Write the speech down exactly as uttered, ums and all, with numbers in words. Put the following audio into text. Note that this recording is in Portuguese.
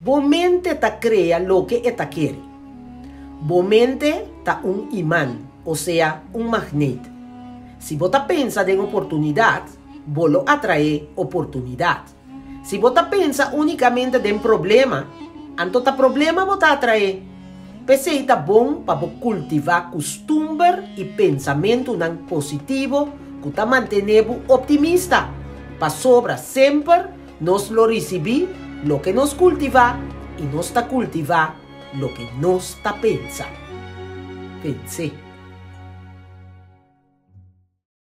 Bo mente ta crea lo que eta quiere. Bo mente ta un imán, o sea, un magnet. Si vota pensa en oportunidad, vos lo atrae oportunidad. Si vota pensa únicamente en problema, antota problema vota atrae. Pese está bom para cultivar costumbre y pensamiento nan positivo que ta mantener optimista. Pa sobra siempre nos lo recibir lo que nos cultiva y nos ta cultivar lo que nos ta pensa. Pensé.